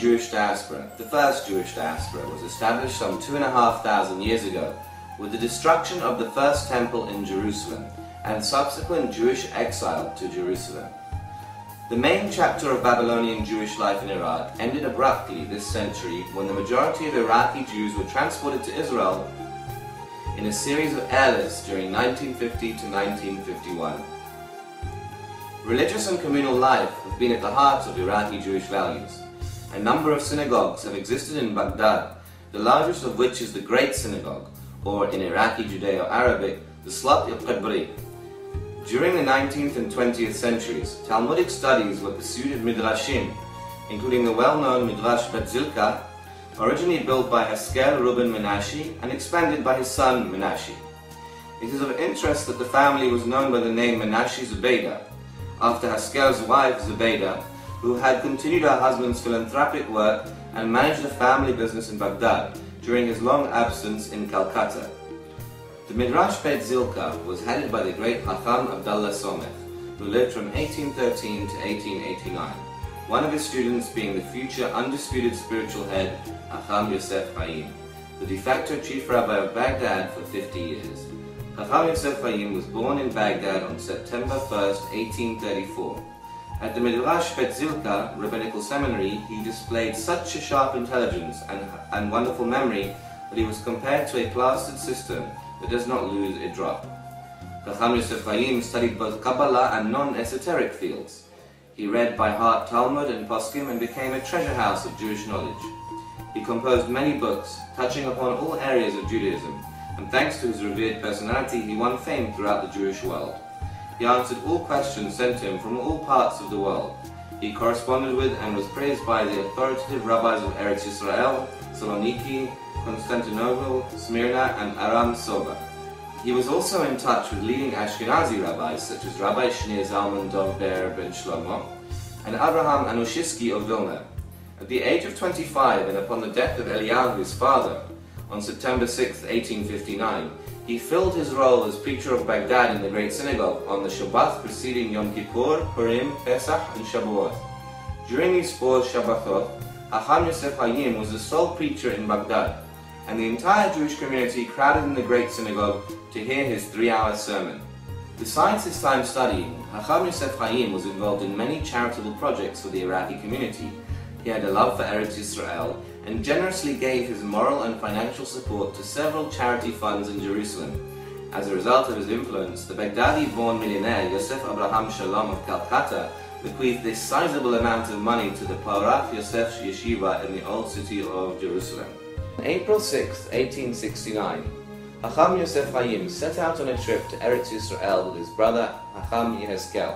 Jewish diaspora, the first Jewish diaspora, was established some 2,500 years ago with the destruction of the first temple in Jerusalem and subsequent Jewish exile to Jerusalem. The main chapter of Babylonian Jewish life in Iraq ended abruptly this century when the majority of Iraqi Jews were transported to Israel in a series of airlifts during 1950 to 1951. Religious and communal life have been at the heart of Iraqi Jewish values. A number of synagogues have existed in Baghdad, the largest of which is the Great Synagogue, or in Iraqi Judeo-Arabic, the Salat al-Qabri. During the 19th and 20th centuries, Talmudic studies were pursued at Midrashim, including the well-known Midrash Bet Zilka, originally built by Haskel Reuben Menashe and expanded by his son Menashe. It is of interest that the family was known by the name Menashe Zubaydah, after Haskel's wife Zubaydah, who had continued her husband's philanthropic work and managed a family business in Baghdad during his long absence in Calcutta. The Midrash Bet Zilka was headed by the great Chacham Abdallah Somech, who lived from 1813 to 1889, one of his students being the future undisputed spiritual head, Chacham Yosef Chaim, the de facto chief rabbi of Baghdad for 50 years. Chacham Yosef Chaim was born in Baghdad on September 1st, 1834. At the Midrash Bet Zilka Rabbinical Seminary, he displayed such a sharp intelligence and wonderful memory that he was compared to a plastered system that does not lose a drop. Chacham Yosef Chaim studied both Kabbalah and non-esoteric fields. He read by heart Talmud and Poskim and became a treasure house of Jewish knowledge. He composed many books, touching upon all areas of Judaism, and thanks to his revered personality, he won fame throughout the Jewish world. He answered all questions sent to him from all parts of the world. He corresponded with and was praised by the authoritative rabbis of Eretz Yisrael, Saloniki, Constantinople, Smyrna, and Aram Soba. He was also in touch with leading Ashkenazi rabbis such as Rabbi Shneur Zalman Dov Ber ben Shlomo and Abraham Anushitsky of Vilna. At the age of 25 and upon the death of Eliyahu, his father, on September 6, 1859, he filled his role as preacher of Baghdad in the Great Synagogue on the Shabbat preceding Yom Kippur, Purim, Pesach, and Shavuot. During these 4 Shabbatot, Chacham Yosef Chaim was the sole preacher in Baghdad, and the entire Jewish community crowded in the Great Synagogue to hear his 3-hour sermon. Besides his time studying, Chacham Yosef Chaim was involved in many charitable projects for the Iraqi community. He had a love for Eretz Yisrael and generously gave his moral and financial support to several charity funds in Jerusalem. As a result of his influence, the Baghdadi-born millionaire Yosef Abraham Shalom of Calcutta bequeathed a sizable amount of money to the Porat Yosef Yeshiva in the old city of Jerusalem. On April 6, 1869, Chacham Yosef Chaim set out on a trip to Eretz Yisrael with his brother Chacham Yehezkel.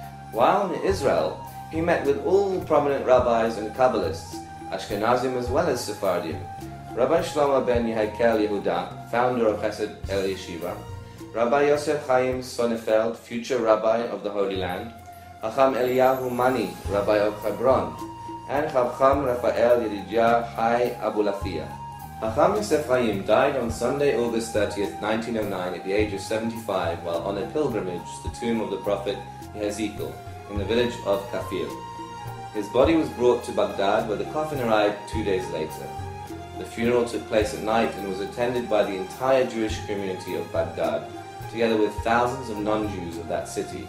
While in Israel, he met with all prominent rabbis and Kabbalists, Ashkenazim as well as Sephardim, Rabbi Shlomo ben Yehikel Yehuda, founder of Chesed El Yeshiva, Rabbi Yosef Chaim Sonnefeld, future rabbi of the Holy Land, Chacham Eliyahu Mani, rabbi of Hebron, and Chacham Raphael Yedidia Chai Abulafia. Chacham Yosef Chaim died on Sunday, August 30th, 1909 at the age of 75 while on a pilgrimage to the tomb of the prophet Yehezekiel in the village of Kafir. His body was brought to Baghdad where the coffin arrived 2 days later. The funeral took place at night and was attended by the entire Jewish community of Baghdad, together with thousands of non-Jews of that city.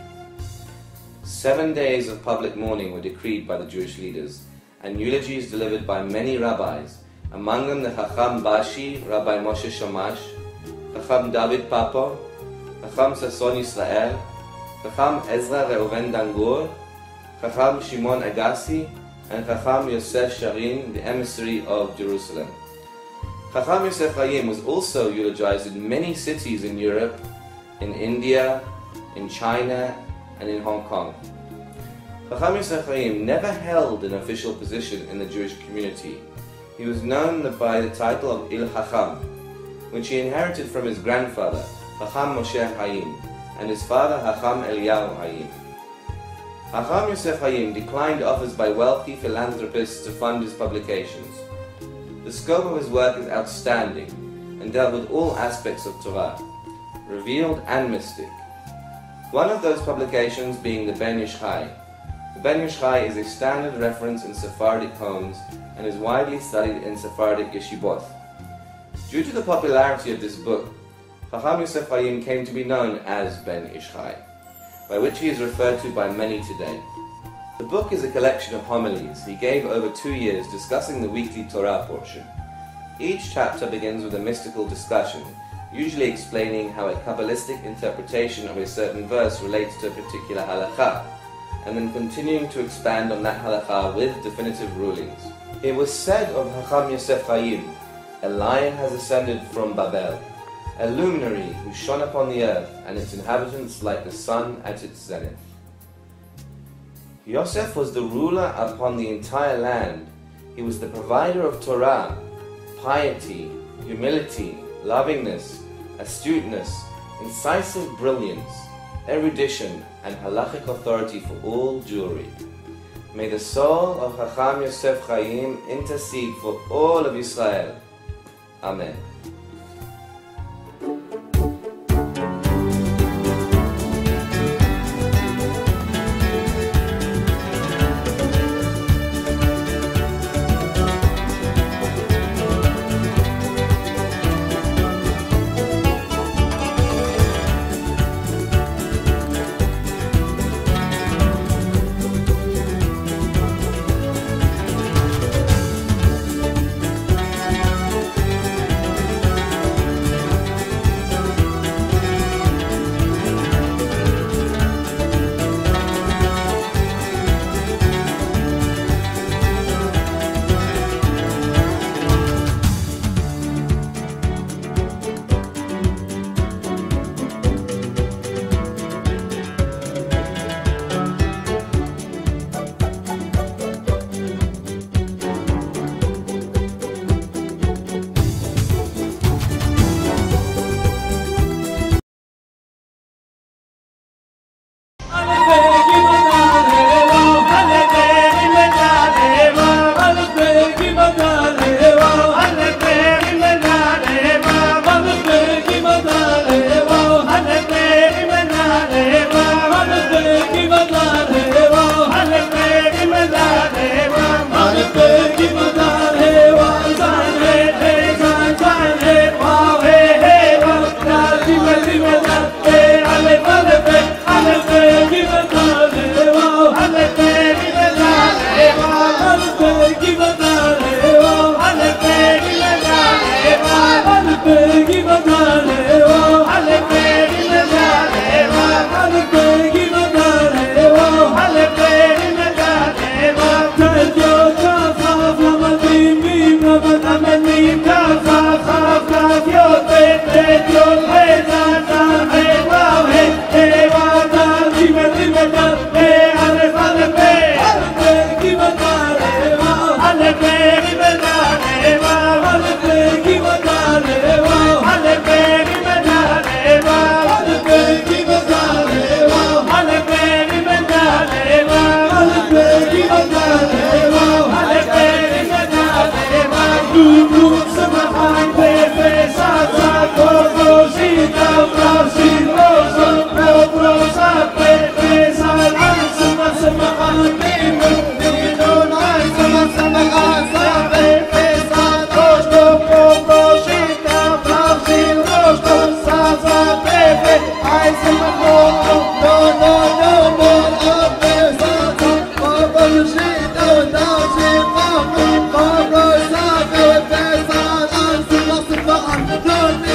7 days of public mourning were decreed by the Jewish leaders, and eulogies delivered by many rabbis, among them the Chacham Bashi, Rabbi Moshe Shamash, Chacham David Papo, Chacham Sasson Yisrael, Chacham Ezra Reuven Dangur, Chacham Shimon Agassi, and Chacham Yosef Sharin, the emissary of Jerusalem. Chacham Yosef Chaim was also eulogized in many cities in Europe, in India, in China, and in Hong Kong. Chacham Yosef Chaim never held an official position in the Jewish community. He was known by the title of Il Chacham, which he inherited from his grandfather, Chacham Moshe Chaim, and his father, Chacham Eliyahu Chaim. Chacham Yosef Chaim declined offers by wealthy philanthropists to fund his publications. The scope of his work is outstanding and dealt with all aspects of Torah, revealed and mystic. One of those publications being the Ben Ish Chai. The Ben Ish Chai is a standard reference in Sephardic homes and is widely studied in Sephardic yeshivot. Due to the popularity of this book, Chacham Yosef Chaim came to be known as Ben Ish Chai, by which he is referred to by many today. The book is a collection of homilies he gave over 2 years discussing the weekly Torah portion. Each chapter begins with a mystical discussion, usually explaining how a Kabbalistic interpretation of a certain verse relates to a particular halakha, and then continuing to expand on that halakha with definitive rulings. It was said of Chacham Yosef Chaim, a lion has ascended from Babel, a luminary who shone upon the earth and its inhabitants like the sun at its zenith. Yosef was the ruler upon the entire land. He was the provider of Torah, piety, humility, lovingness, astuteness, incisive brilliance, erudition, and halachic authority for all Jewry. May the soul of Chacham Yosef Chaim intercede for all of Israel. Amen. Don't